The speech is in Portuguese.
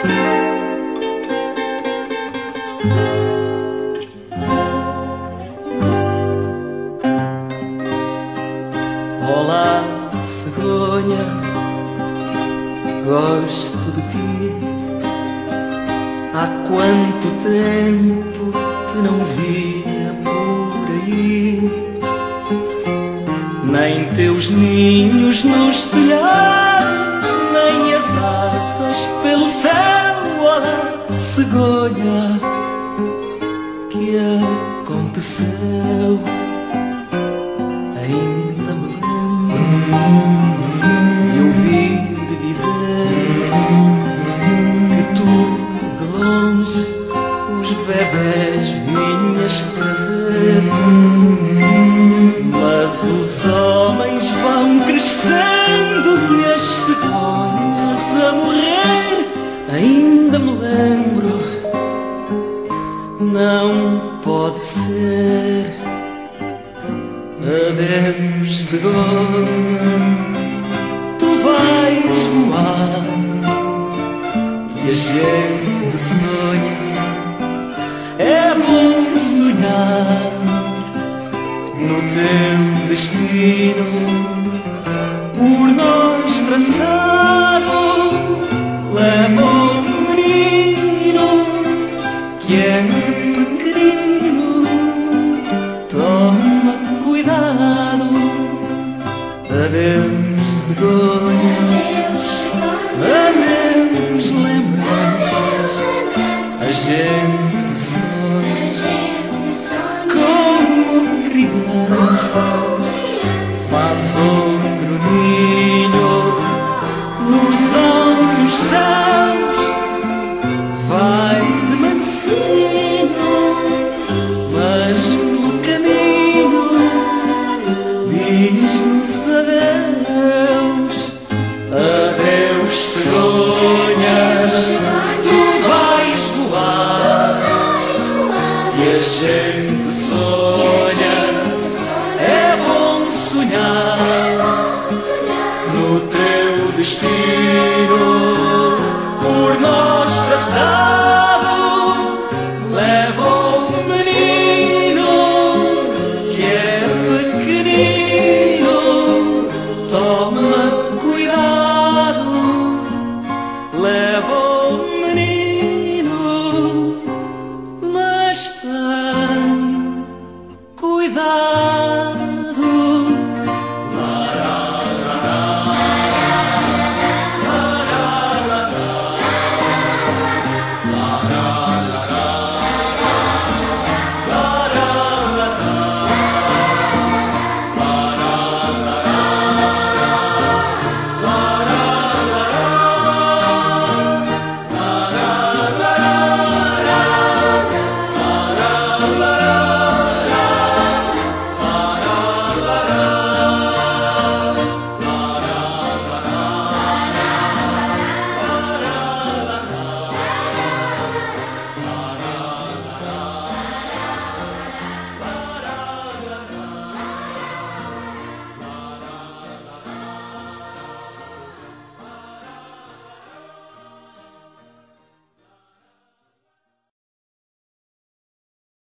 Olá, cegonha, gosto de ti. Há quanto tempo te não via por aí. Nem teus ninhos nos telhados, nem as asas pelo céu. Olá, cegonha, que aconteceu? Ainda me de ouvir dizer que tu de longe os bebés vinhas trazer. Mas os homens vão crescendo e as cegonhas a morrer. Ainda me lembro, não pode ser. Adeus, cegonha, tu vais voar e a gente sonha. É bom sonhar no teu destino, por nós traçado. Leva um menino que é pequenino, toma cuidado. Adeus, cegonha, adeus, lembranças. A gente sonha como crianças. Faz outro ninho nos altos céus. Vai de mansinho, mas pelo caminho diz-nos adeus. Adeus, cegonha, tu vais voar e a gente